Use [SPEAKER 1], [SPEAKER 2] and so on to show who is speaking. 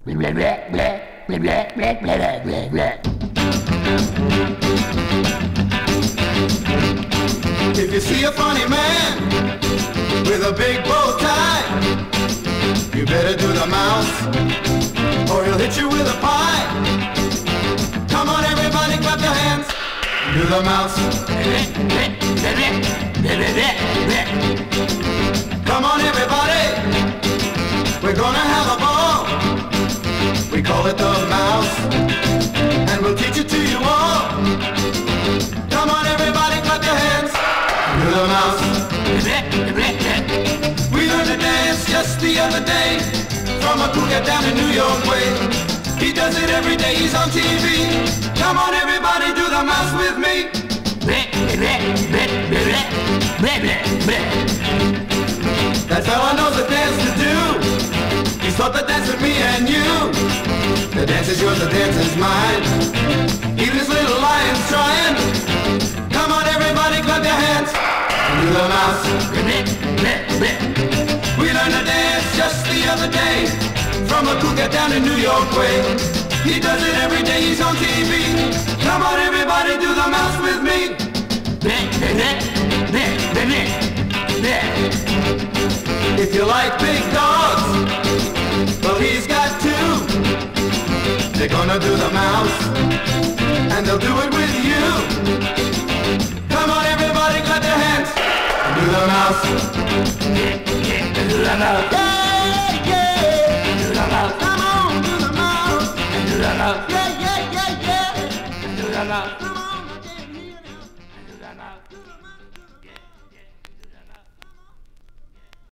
[SPEAKER 1] If you see a funny man with a big bow tie, you better do the mouse or he'll hit you with a pie. Come on everybody, clap your hands, do the mouse. Come on everybody, we're gonna have a ball. We call it the mouse, and we'll teach it to you all. Come on everybody, clap your hands, do the mouse. We learned to dance just the other day from a cool cat down in New York way. He does it every day, he's on TV. Come on everybody, do the mouse with me. That fella knows a dance to do. He's taught the dance with me and you. The dance is yours, the dance is mine. Even this little lion's trying. Come on everybody, clap your hands, do the mouse. We learned to dance just the other day from a cool cat down in New York way. He does it every day, he's on TV. Come on everybody, do the mouse with me. If you like big dogs, well he's got two. They're gonna do the mouse, and they'll do it with you. Come on everybody, clap your hands, do the mouse. Do the mouse. Yeah, yeah. Do the mouse. Come on, do the mouse. Do the mouse. Yeah, yeah, yeah, yeah. Do the mouse.